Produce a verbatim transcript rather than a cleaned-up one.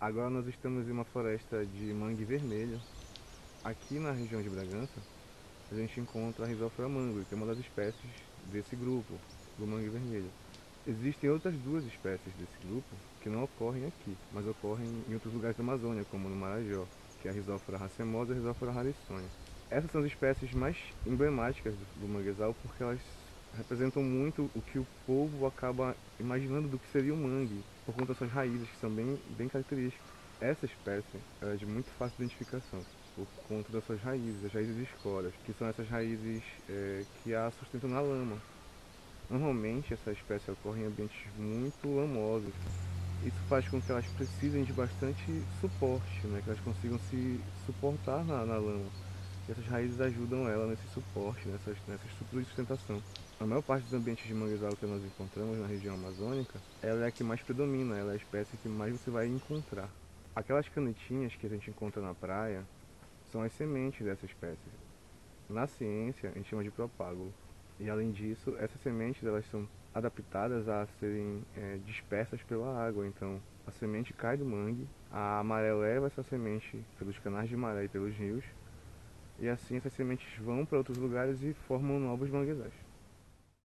Agora nós estamos em uma floresta de mangue vermelho. Aqui na região de Bragança, a gente encontra a Rhizophyra mangue, que é uma das espécies desse grupo, do mangue vermelho. Existem outras duas espécies desse grupo que não ocorrem aqui, mas ocorrem em outros lugares da Amazônia, como no Marajó, que é a Rhizophyra racemosa e a Rhizophyra rarissonea. Essas são as espécies mais emblemáticas do, do manguezal porque elas representam muito o que o povo acaba imaginando do que seria o mangue, por conta das suas raízes, que são bem, bem características. Essa espécie é de muito fácil identificação, por conta das suas raízes, as raízes escoras, que são essas raízes é, que a sustentam na lama. Normalmente essa espécie ocorre em ambientes muito lamosos. Isso faz com que elas precisem de bastante suporte, né? Que elas consigam se suportar na, na lama. E essas raízes ajudam ela nesse suporte, nessa, nessa estrutura de sustentação. A maior parte dos ambientes de manguezal que nós encontramos na região amazônica, ela é a que mais predomina, ela é a espécie que mais você vai encontrar. Aquelas canetinhas que a gente encontra na praia são as sementes dessa espécie. Na ciência, a gente chama de propágulo. E além disso, essas sementes elas são adaptadas a serem é, dispersas pela água. Então, a semente cai do mangue, a maré leva essa semente pelos canais de maré e pelos rios, e assim essas sementes vão para outros lugares e formam novos manguezais.